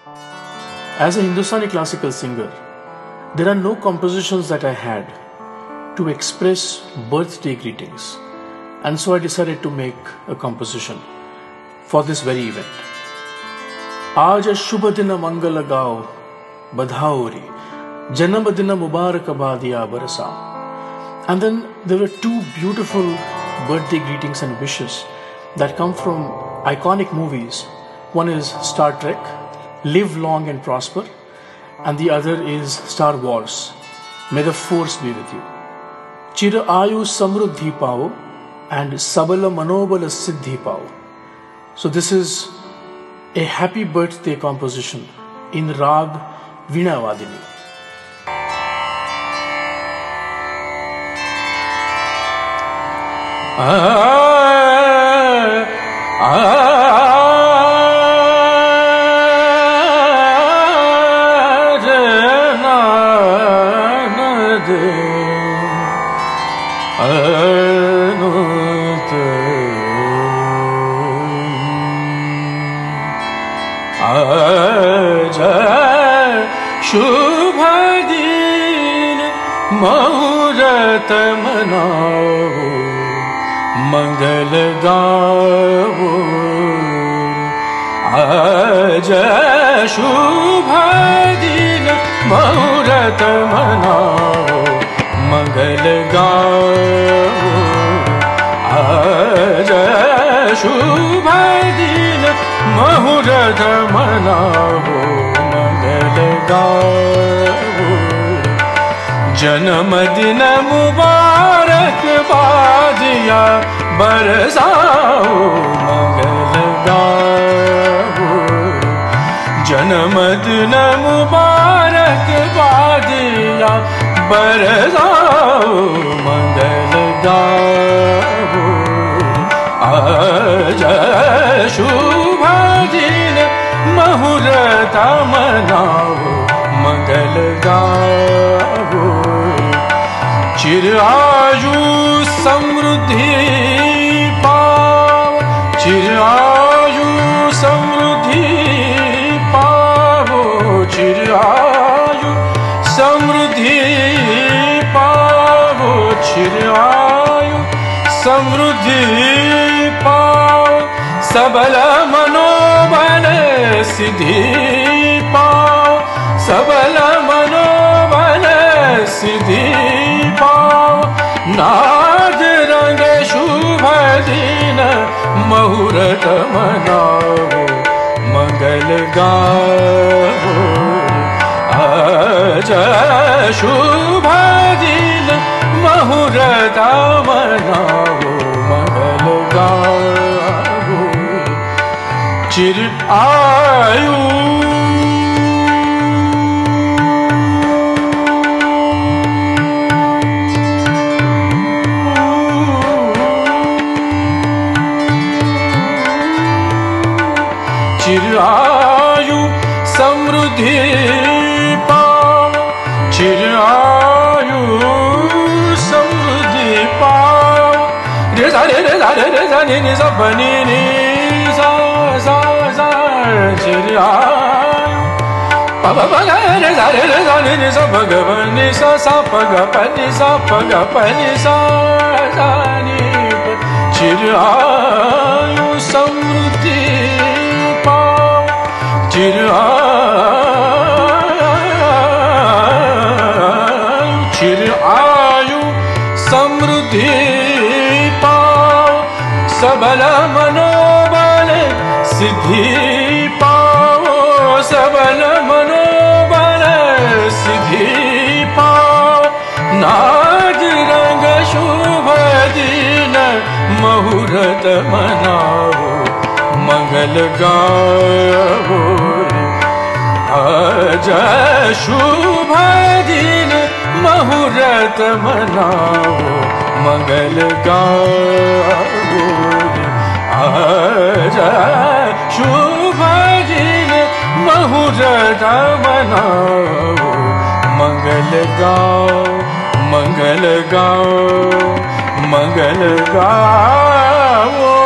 As a Hindustani classical singer, there are no compositions that I had to express birthday greetings, and so I decided to make a composition for this very event. आज शुभ दिन मंगल गाओ बधाओरी जन्म दिन मुबारक बादिया बरसा. And then there were two beautiful birthday greetings and wishes that come from iconic movies. One is Star Trek, Live Long and Prosper, and the other is Star Wars, May the Force be with you. Chir Ayu Samruddhi Pao and Sabala Manobala Siddhi Pao. So this is a happy birthday composition in Raga Veenavadini. शुभ दिन मुहूर्त मनाओ मंगल गाओ. आज शुभ दिन मुहूर्त मनाओ मंगल गाओ. आज शुभ दिन मुहूर्त मनाओ मंगल गाओ. जन्मदिन मुबारक बादिया बरसाओ मंगल गाओ. जन्मदिन मुबारक बादिया बरसाओ मंगल गाओ. आज शुभ दिन मुहूर्त मनाओ मंगल गाओ. चिर आयु समृद्धि पाओ, चिर आयु समृद्धि पाओ, चिर आयु समृद्धि पाओ, चिर आयु समृद्धि पाओ. सबल मनोबल सिद्धि पाओ, सबल मनोबल सिद्धि पाओ. नाद रंग शुभ दिन मुहूर्त मनाओ मंगल गाओ. आज शुभ दिन मुहूर्त मनाओ मंगल गाओ. चिर आयु चिर आयु समृद्धि पाओ, चिर आयु समृद्धि पाओ. रे सा रे रे सा रे रे सा नि नि सा प नि नि सा सा सा. चिर आयु प प प रे सा रे रे सा नि नि सा प ग प नि सा सा प ग प नि सा प ग प नि सा सा नि प. चिर आयु समृद्धि चिर आयु समृद्धि पाओ. सबल मनोबल सिद्धि पाओ, सबल मनोबल सिद्धि पाओ. नाद रंग शुभ दिन मुहूर्त मनाओ मंगल गाओ. आज शुभ दिन मुहूर्त मनाओ मंगल गाओ. आज शुभ दिन मुहूर्त मनाओ मंगल गाओ मंगल गाओ मंगल गाओ.